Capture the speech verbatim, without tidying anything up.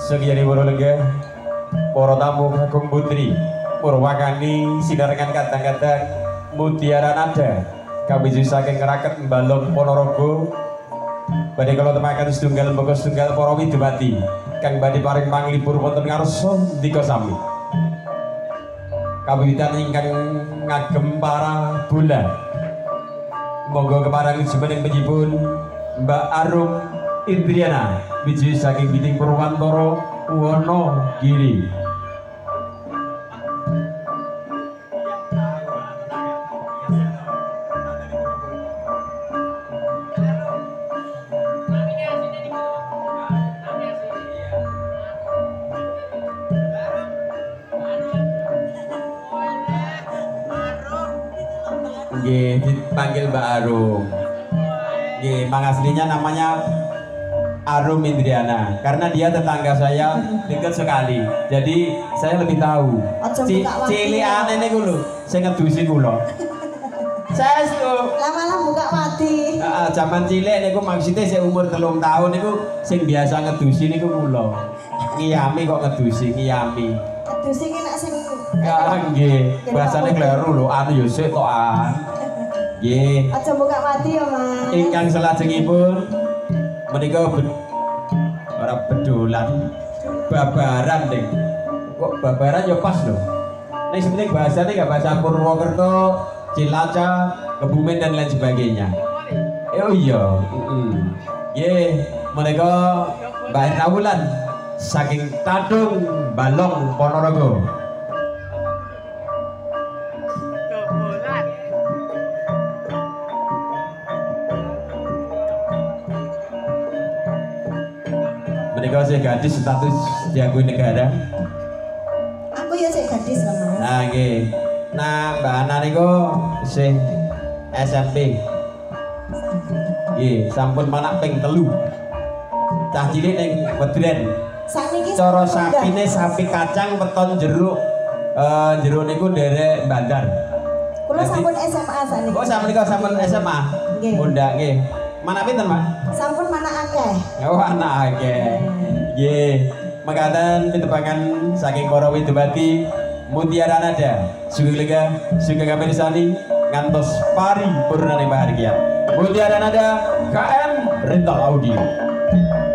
Sekian para lega, para tamu kakung putri, purwakani sinarengan kadang-kadang mutiara nada, kami saking ngeraket Balong Ponorogo. Badhe kula temaken setunggal monggo setunggal para widowati kang badhe paring panglipur wonten ngarsa ndika sami. Kawiwitan ingkang ngagem para bola. Monggo keparang jumeneng penyipun Mbak Arum Indriana biji saking Biting Purwantoro Wonogiri. Nggih, dipanggil Mbak Arum. Nggih, mang aslinya namanya Arum Indriana karena dia tetangga saya dekat sekali. Jadi saya lebih tahu. Cilikane niku lho sing ngedusi kula. Saya tuh lama-lama buka mati. Heeh, zaman cilik niku maksudnya saya umur telung tahun niku sing biasa ngedusi niku kula. Ngiyami kok ngedusi, ngiyami. Ngedusi ki nek sing ya nggih, bahasane kleru lho, anu yo sik tok an. Nggih. Aja buka mati ya, Mas. Ingkang salajengipun menika ora bedolan babaran ning. Kok babaran ya pas lho. Nek sebenarnya bahasane enggak bahasa Purwokerto, Cilacap, Kebumen dan lain sebagainya. Oh iya, heeh. Nggih, menika Mbak Rawulan saking Tadung Balong Ponorogo. Menika saya gadis status diakui negara. Aku ya sik gadis lho, Mas. Nah, nggih. Nah, Mbak Ana niku sing S M P. Nggih, sampun manak ping telu. Cah cilik ning Wedren. Sakniki cara sapine sapi kacang weton jeruk. Eh jeruk niku nderek bandar. Kula sampun S M A sakniki. Kok sampun niku sampun S M A? Nggih. Mundhak nggih. Mana pinten, Pak? Sampun mana akeh. Oh, anak akeh. Nggih. Mekaten pitepangan saking para widowati mutiara nada. Sugeng lega, sugeng kamirsani ngantos pari purnane bahagia. Mutiara nada K M Rental Audio.